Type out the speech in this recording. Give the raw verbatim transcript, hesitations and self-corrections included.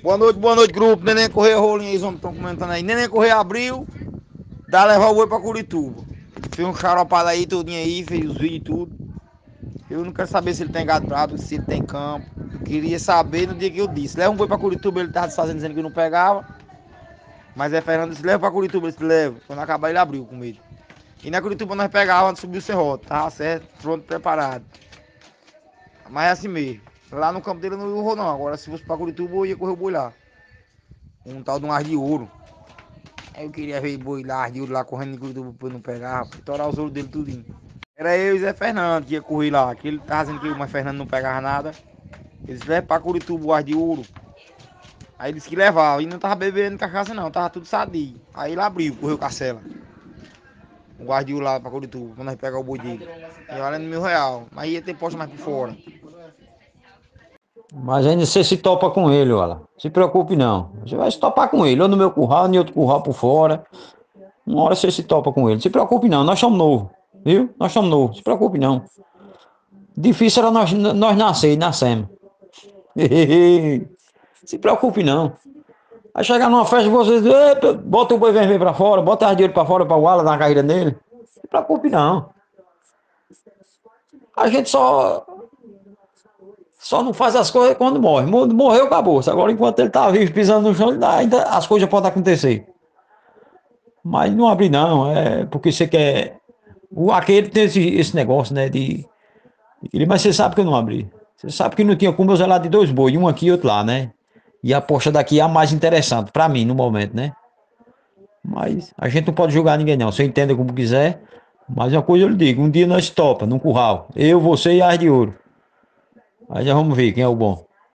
Boa noite, boa noite, grupo. Neném Correia, rolinho aí, os homens estão comentando aí. Neném Correia abriu, dá levar o boi pra Curituba. Fez um xaropado aí, tudinho aí, fez os vídeos e tudo. Eu não quero saber se ele tem gado brabo, se ele tem campo. Eu queria saber no dia que eu disse. Leva um boi pra Curituba, ele tava desfazendo, dizendo que não pegava. Mas é Fernando disse, leva pra Curituba, ele disse, leva. Quando acabar ele abriu com medo. E na Curituba nós pegávamos antes de subir o serrote, tava certo, pronto, preparado. Mas é assim mesmo. Lá no campo dele eu não vou não. Agora se fosse pra Curituba eu ia correr o boi lá. Um tal de um ar de ouro. Aí eu queria ver boi lá, ar de ouro lá correndo em Curituba pra eu não pegar, pra torar os ouros dele tudinho. Era eu e Zé Fernando que ia correr lá. Que ele tava dizendo que o mais Fernando não pegava nada. Eles levam pra Curituba o ar de ouro. Aí disse que levava. E não tava bebendo cachaça não, tava tudo sadio. Aí ele abriu, correu Cacela. O guardião lá pra Curituba, quando nós pegar o boi dele. E olha no mil real. Mas ia ter posto mais por fora. Mas ainda você se topa com ele, olha. Se preocupe não. Você vai se topar com ele, ou no meu curral, em outro curral por fora. Uma hora você se topa com ele. Se preocupe não, nós somos novos. Viu? Nós somos novos, se preocupe não. Difícil era nós, nós nascer e nascemos. Se preocupe não. Vai chegar numa festa e vocês, "Epa, bota o boi vermelho pra fora, bota as dinheiro pra fora pra o ala na carreira dele. Se preocupe não. A gente só só não faz as coisas quando morre. Morreu, acabou. Agora, enquanto ele tá vivo, pisando no chão, ainda as coisas podem acontecer. Mas não abre não, é porque você quer... O, aquele tem esse, esse negócio, né, de... de- Mas você sabe que eu não abri. Você sabe que não tinha como eu zelar de dois bois, um aqui e outro lá, né? E a aposta daqui é a mais interessante, pra mim, no momento, né? Mas a gente não pode julgar ninguém não, você entenda como quiser. Mas uma coisa eu lhe digo, um dia nós topa, num curral. Eu, você e a As de Ouro. Aí já vamos ver quem é o bom.